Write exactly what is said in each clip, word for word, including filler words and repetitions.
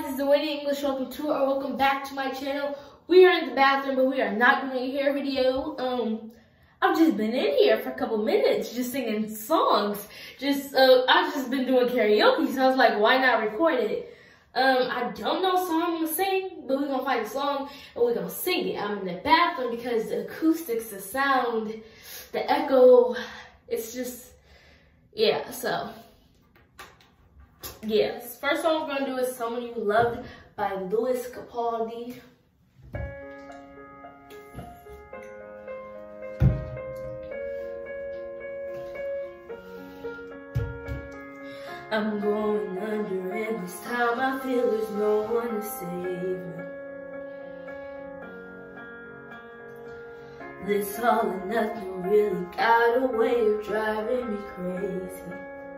guys, this is Winnie English. Welcome to or welcome back to my channel. We are in the bathroom, but we are not doing a hair video. Um, I've just been in here for a couple minutes, just singing songs. Just, uh, I've just been doing karaoke, so I was like, why not record it? Um, I don't know a song I'm gonna sing, but we're gonna find a song and we're gonna sing it. I'm in the bathroom because the acoustics, the sound, the echo, it's just, yeah, so. Yes, first song we're gonna do is Someone You Loved by Lewis Capaldi. I'm going under and this time I feel there's no one to save me. This all or nothing really got a way of driving me crazy.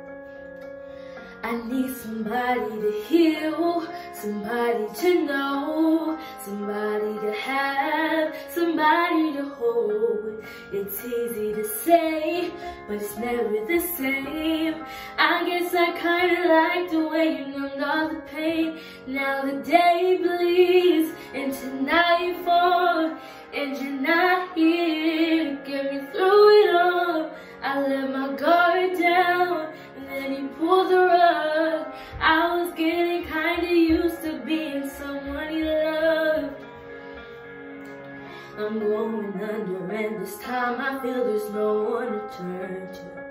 I need somebody to heal, somebody to know, somebody to have, somebody to hold. It's easy to say, but it's never the same. I guess I kinda like the way you numbed all the pain. Now the day bleeds into nightfall, and you're not here to get me through it all. I let my guard down, and then you pulled the rug. I was getting kinda used to being someone you loved. I'm going under, and this time I feel there's no one to turn to.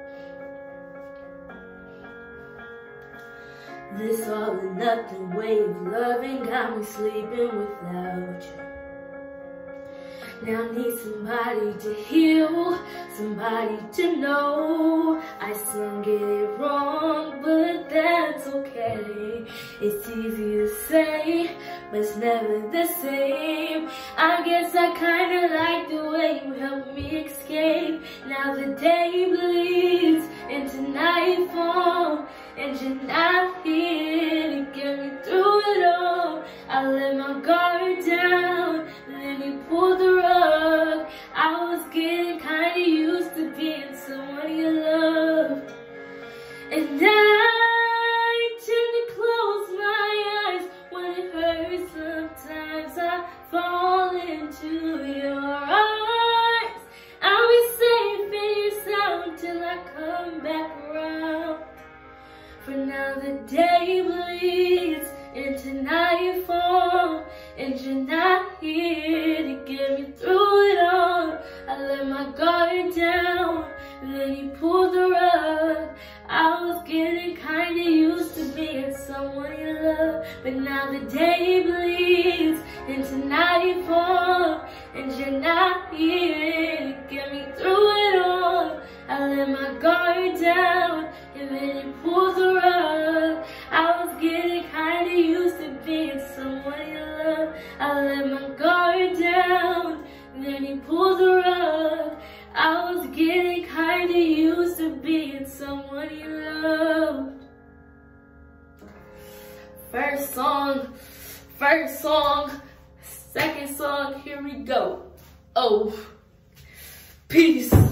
This all or nothing way of loving got me sleeping without you. Now I need somebody to heal, somebody to know. I still get it wrong, but that's okay. It's easy to say, but it's never the same. I guess I kinda like the way you help me escape. Now the day bleeds into nightfall, and you're not here to get me through it all. I let my guard down, and then you pulled the rug. I was getting kinda used to being someone you loved. And I tend to close my eyes when it hurts. Sometimes I fall into your arms. I'll be safe in your sound till I come back around. For now the day bleeds into nightfall, and you're not here to get me through it all. I let my guard down, and then you pulled the rug. I was getting kinda used to being someone you love, but now the day bleeds into nightfall, and you're not here to get me through it all. I let my guard down, and then you pulled the rug. I was getting kinda used to being someone you love. I let my guard down, and then you pulled the rug. I was getting kinda used to being someone you love. First song, first song, second song, here we go. Oh, peace.